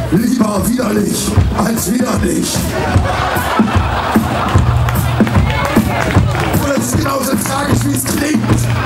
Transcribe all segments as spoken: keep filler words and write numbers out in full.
Lieber widerlich als widerlich. Und das ist genauso tragisch, wie es klingt.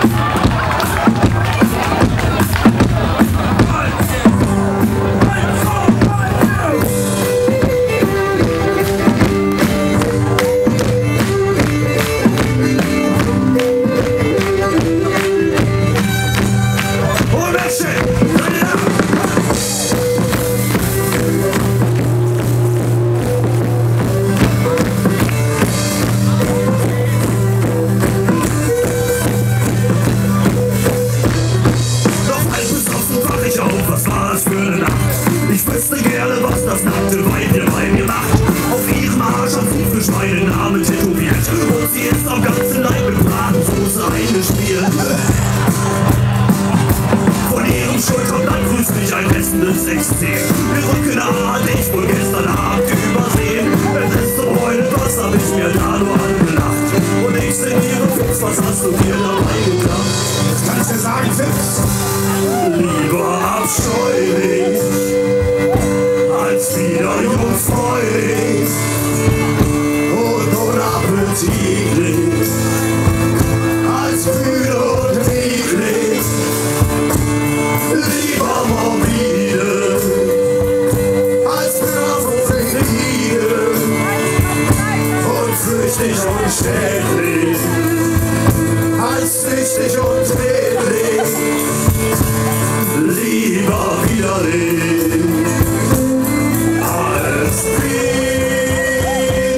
Ich wüsste gerne, was das nackte Weib hier bei mir macht. Auf ihrem Arsch hat sie frisch meinen Namen tätowiert. Und sie ist am ganzen Leib mit Bratensoße eingespielt. Von ihrem Schulterland grüßt mich ein fessendes Sechszehn. Den Rücken hatte ich wohl gestern Abend übersehen. Es ist so heulen, was hab ich mir da nur angelacht. Und ich sinniere, Fips, was hast du dir dabei gedacht? Das kann ich dir sagen, Fips. Lieber abscheulich als wieder jungfräulich und unappetitlich, als müde und niedlich, lieber morbide als brav und rigide und flüchtig und schädlich, als süchtig und redlich, lieber widerlich als widerlich.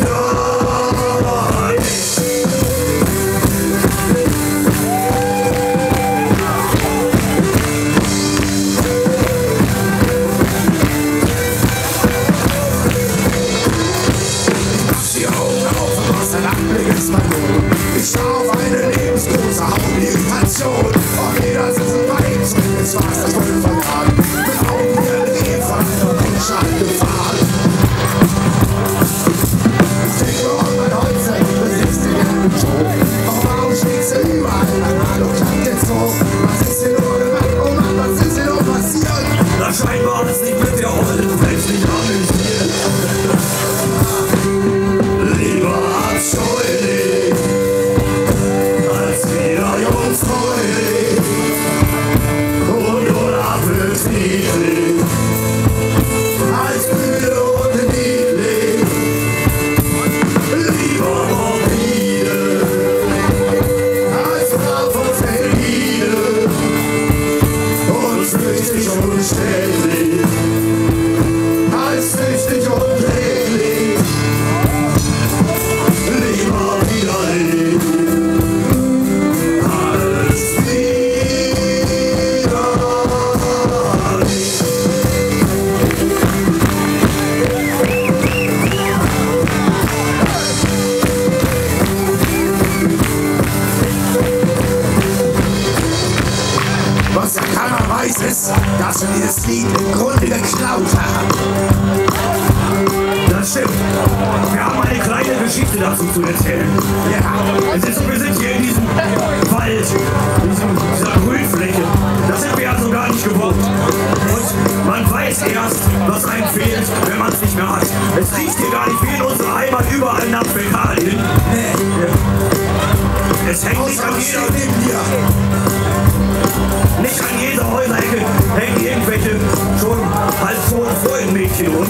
Mach die Augen auf und was ein Anblick ist mein Lohn. Ich schau auf eine lebensgroße Hauptirritation. Oh nee, das ist ein Wein, jetzt war's das wohl verjagen. Mit Augen wie ein Reh von einer Unschuld gefahren. Ich denke, oh mein Holze, das ist dir gerne betrogen. Oh, warum schlägst du überall einmal und klappt jetzt so? Was ist hier nur gemacht? Oh Mann, was ist hier nur passiert? Na, scheinbar ist nicht mit der Ollen plötzlich amüsiert. Lieber abscheulich als wieder jungfräulich und unappetitlich, als müde und niedlich, lieber morbide als brav und rigide und flüchtig und schädlich, als süchtig und redlich, lieber widerlich als widerlich. Was ja keiner weiß ist, dass wir dieses Lied im Grunde geklaut haben. Das stimmt. Wir haben eine kleine Geschichte dazu zu erzählen. Ja, Es ist so, wir sind hier in diesem Wald, in diesem, dieser Grünfläche. Das sind wir ja so gar nicht gewohnt. Und man weiß erst, was einem fehlt, wenn man es nicht mehr hat. Es riecht hier gar nicht wie in unserer Heimat überall nach Fäkalien. Es hängt nicht an jeder, neben dir. nicht an jeder Häuserecke hängen irgendwelche schon halb toten Freudenmädchen rum.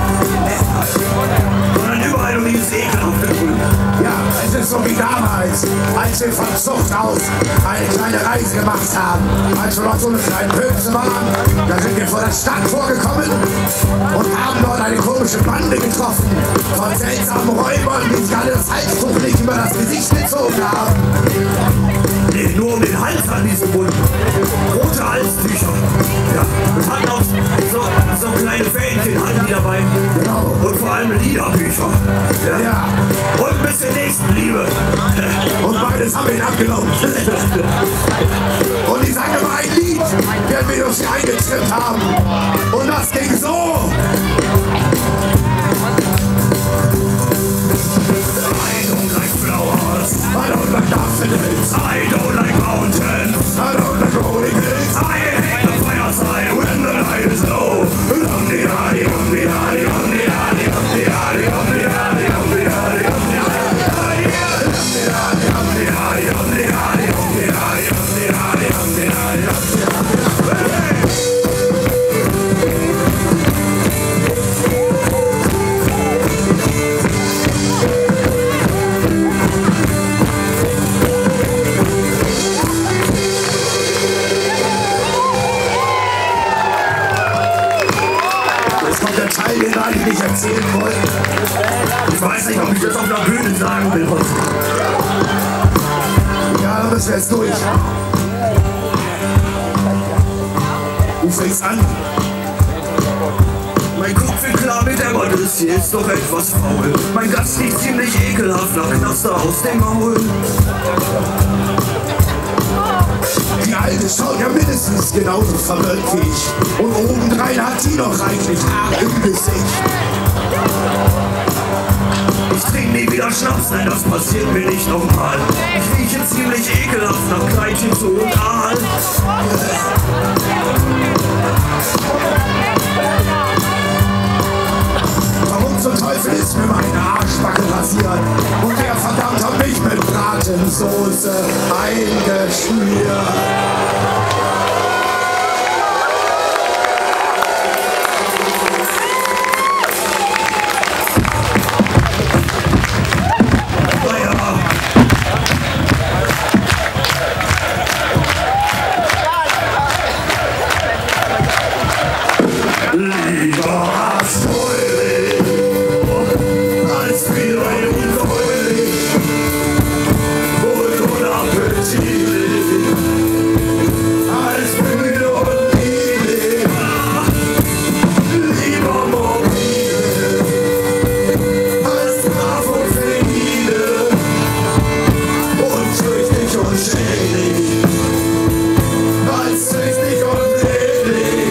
Sondern überall um dieses ekelhafte Grün. Ja, es ist so wie damals, als wir von Zucht aus eine kleine Reise gemacht haben. Als wir dort so eine kleine Höchste waren, da sind wir vor der Stadt vorgekommen und haben dort eine komische Bande getroffen von seltsamen Räubern, die sich alle das Halstuch nicht über das Gesicht gezogen haben. Nee, nur um den Hals an diesem Bund. Rote Halstücher. Ja, und hatten auch so, so kleine Fähnchen hatten die dabei. Genau. Und vor allem Liederbücher. Ja. Ja, Und ein bisschen Nächstenliebe. und beides haben wir ihn abgelaufen. Und ich sage mal ein Lied, wenn wir uns hier eingetrimmt haben. Und das ging so. I don't like flowers. I don't like daffodils. I don't like mountains. I don't like rolling hills. I hate the fireside when the night is low. Long the eye eigentlich nicht erzählen wollen? Ich weiß nicht, ob ich das auf einer Bühne sagen will. Ja, dann müssen wir jetzt durch. Du fängst an. Mein Kopf wird klar mit der Madüssi, ist doch etwas faul. Mein Gast riecht ziemlich ekelhaft nach Knaster aus dem Maul. Die Alte schaut ja mindestens genauso verwirrt wie ich. Und obendrein hat die noch reichlich Haare im Gesicht. Ich trinke nie wieder Schnaps, nein, das passiert mir nicht nochmal. Ich rieche ziemlich ekelhaft nach Kleidchen zu und Aal. Warum zum Teufel ist mir meine Arschbacke rasiert? Und der verdammt hat mich mit Bratensoße eingeschmiert. Lieber Freude als wie ein Unfreudig und unappetitlich als müde und niedlich. Lieber mobile als brav und frigide und schüchtig und schädlich als süchtig und redlich.